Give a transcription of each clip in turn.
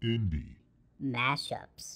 Indie. Mashups.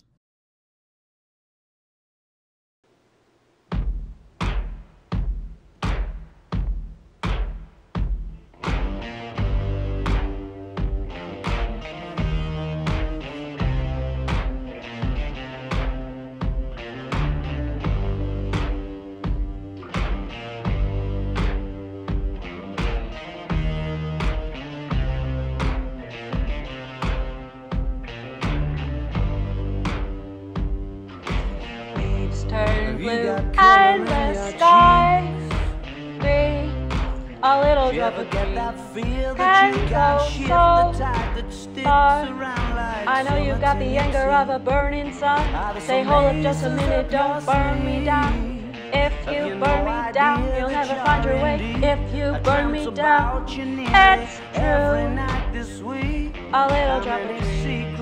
Turn blue and the sky be a little drop of green and go so far. I know you got the anger of a burning sun. Say hold up just a minute, don't burn me down. If you burn me down, you'll never find your way. If you burn me down, it's true. A little drop of green.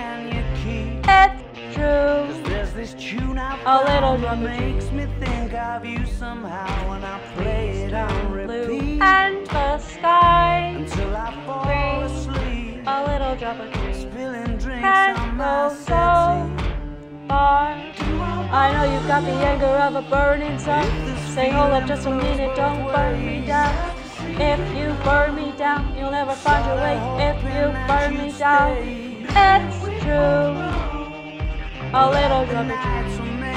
It's true. This tune I a little drop makes me think of you somehow when I play it on repeat. Blue and the sky until I fall green. asleep. A little drop of green Spilling drinks and on go my so settee. far. I know you've got the anger of a burning sun. Say hold up just a minute, don't burn me down. If you burn me down, you'll never find your way. If you burn me down, it's true. A little drop of green.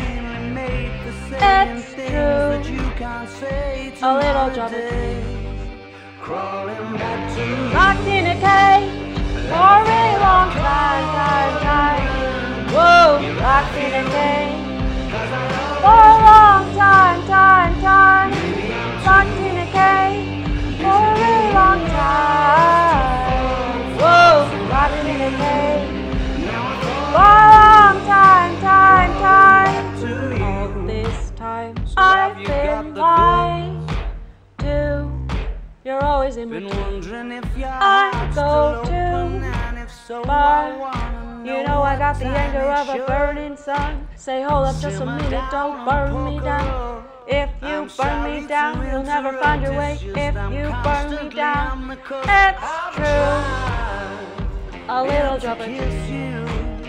It's true. A little drop of green. Locked in a cage for a really long time. Whoa, locked in a cage for a long time. Locked in a cage for a really long time. Whoa, locked in a cage for a long time. All this time I've been lied to. You're always in between. I go too far. You know I got the anger of a burning sun. Say hold up just a minute, don't burn me down. If you burn me down, you'll never find your way. If you burn me down, it's true. A little drop of green.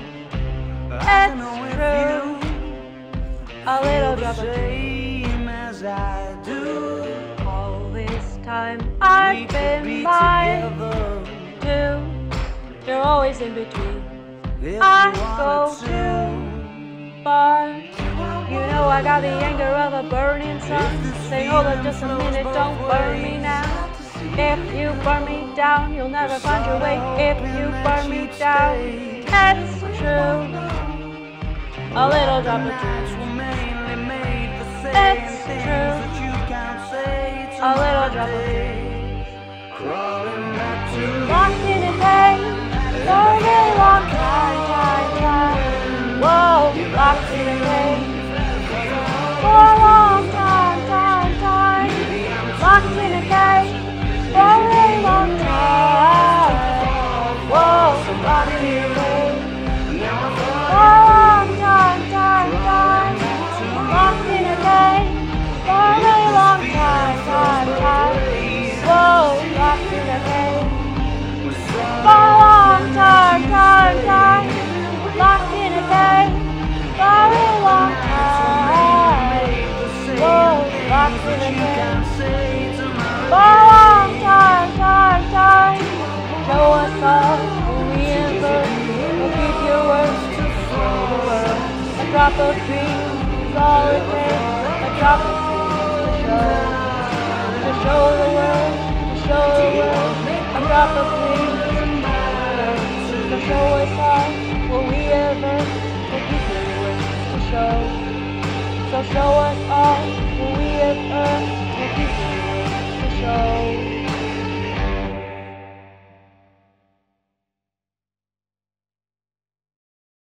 It's true. A little drop of green. All this time I've been lied to. You're always in between. I go too far. You know I got the anger of a burning sun. Say hold up just a minute, don't burn me now. If you burn me down, you'll never find your way. If you burn me down, it's true. A little drop of green. It's true. A little drop of green. Locked in a cage for a really long time. Whoa, locked in a cage for a long time. Locked in a cage for a really long time. Whoa, locked in a cage for a long time. Locked in a cage for a really long time. Whoa, locked in a cage for a long time. Locked in a cage for a really long time. Whoa, locked in a cage for a long time. Show us all who we ever will keep your words to show the world. A drop of green is all it takes. A drop of green to show the world. A drop of green to show us all what we ever will keep your words to show. So show us all what we ever